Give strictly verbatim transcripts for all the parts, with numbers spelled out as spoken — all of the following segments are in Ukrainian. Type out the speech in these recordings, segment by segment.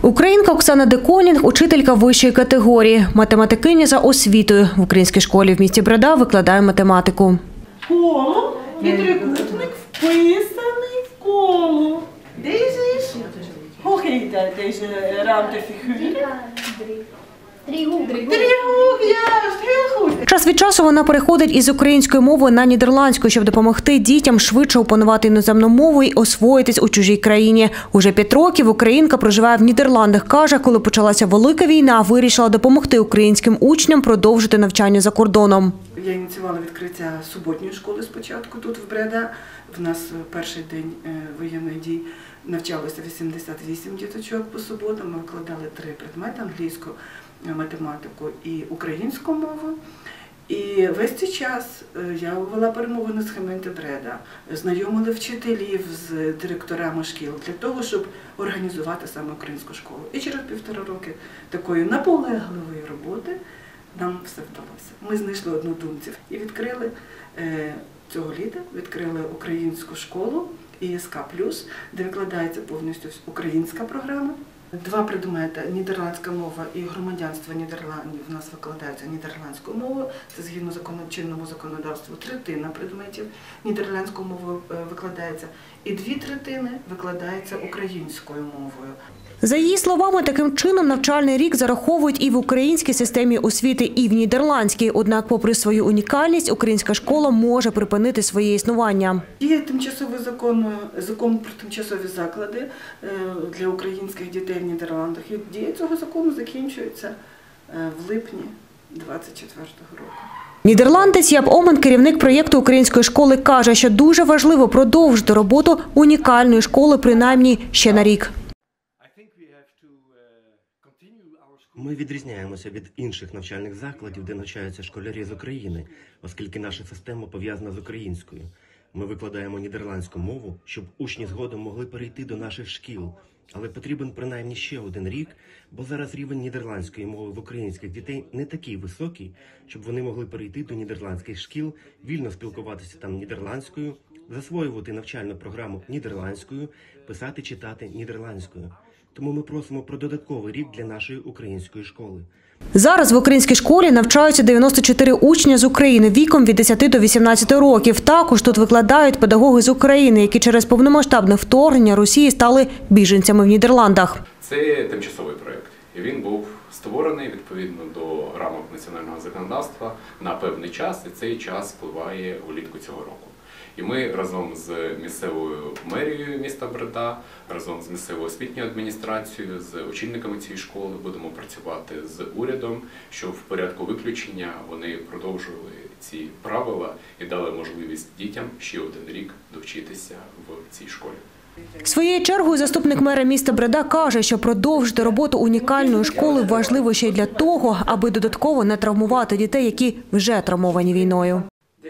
Українка Оксана Деконінг – учителька вищої категорії, математикиня за освітою. В українській школі в місті Бреда викладає математику. Коло і трикутник вписаний в коло. Deze is, hoe heet dat, deze ruimtefiguur? Driehoek. Driehoek, juist, heel goed. Час від часу вона переходить із української мови на нідерландську, щоб допомогти дітям швидше опанувати іноземну мову і освоїтись у чужій країні. Уже п'ять років українка проживає в Нідерландах. Каже, коли почалася велика війна, вирішила допомогти українським учням продовжити навчання за кордоном. Я ініціювала відкриття суботньої школи спочатку тут в Бреда. В нас перший день воєнних дій навчалося вісімдесят вісім діточок по суботам. Ми викладали три предмети – англійську, математику і українську мову. І весь цей час я вела перемовини з Хементе Бреда, знайомили вчителів з директорами шкіл для того, щоб організувати саме українську школу. І через півтора роки такої наполегливої роботи нам все вдалося. Ми знайшли однодумців і відкрили цього літа, відкрили українську школу І Ес Ка плюс, де викладається повністю українська програма. Два предмети – нідерландська мова і громадянство Нідерландів в нас викладаються нідерландською мовою. Це згідно чинному законодавству третина предметів нідерландською мовою викладається. І дві третини викладається українською мовою. За її словами, таким чином навчальний рік зараховують і в українській системі освіти, і в нідерландській. Однак, попри свою унікальність, українська школа може припинити своє існування. Є тимчасовий закон, закон про тимчасові заклади для українських дітей в Нідерландах. І дія цього закону закінчується в липні двадцять четвертого року. Нідерландець Яп Омен, керівник проєкту української школи, каже, що дуже важливо продовжити роботу унікальної школи принаймні ще на рік. Ми відрізняємося від інших навчальних закладів, де навчаються школярі з України, оскільки наша система пов'язана з українською. Ми викладаємо нідерландську мову, щоб учні згодом могли перейти до наших шкіл. Але потрібен принаймні ще один рік, бо зараз рівень нідерландської мови в українських дітей не такий високий, щоб вони могли перейти до нідерландських шкіл, вільно спілкуватися там нідерландською, засвоювати навчальну програму нідерландською, писати, читати нідерландською. Тому ми просимо про додатковий рік для нашої української школи. Зараз в українській школі навчаються дев'яносто чотири учня з України віком від десяти до вісімнадцяти років. Також тут викладають педагоги з України, які через повномасштабне вторгнення Росії стали біженцями в Нідерландах. Це тимчасовий проєкт. І він був створений відповідно до рамок національного законодавства на певний час, і цей час спливає влітку цього року. І ми разом з місцевою мерією міста Бреда, разом з місцевою освітньою адміністрацією, з очільниками цієї школи будемо працювати з урядом, щоб в порядку виключення вони продовжували ці правила і дали можливість дітям ще один рік довчитися в цій школі. Своєю чергою заступник мера міста Бреда каже, що продовжити роботу унікальної школи важливо ще й для того, аби додатково не травмувати дітей, які вже травмовані війною.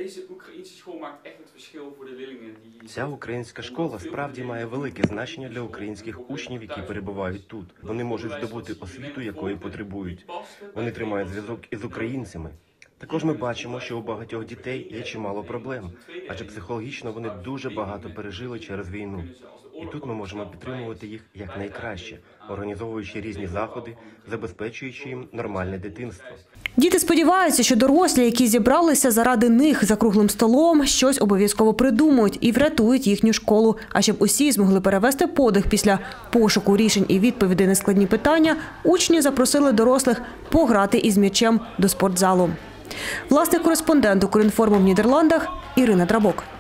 Ця українська школа справді має велике значення для українських учнів, які перебувають тут. Вони можуть здобути освіту, якої потребують. Вони тримають зв'язок із українцями. Також ми бачимо, що у багатьох дітей є чимало проблем, адже психологічно вони дуже багато пережили через війну. І тут ми можемо підтримувати їх якнайкраще, організовуючи різні заходи, забезпечуючи їм нормальне дитинство. Діти сподіваються, що дорослі, які зібралися заради них за круглим столом, щось обов'язково придумають і врятують їхню школу. А щоб усі змогли перевести подих після пошуку рішень і відповідей на складні питання, учні запросили дорослих пограти із м'ячем до спортзалу. Власний кореспондент Укрінформу в Нідерландах Ірина Драбок.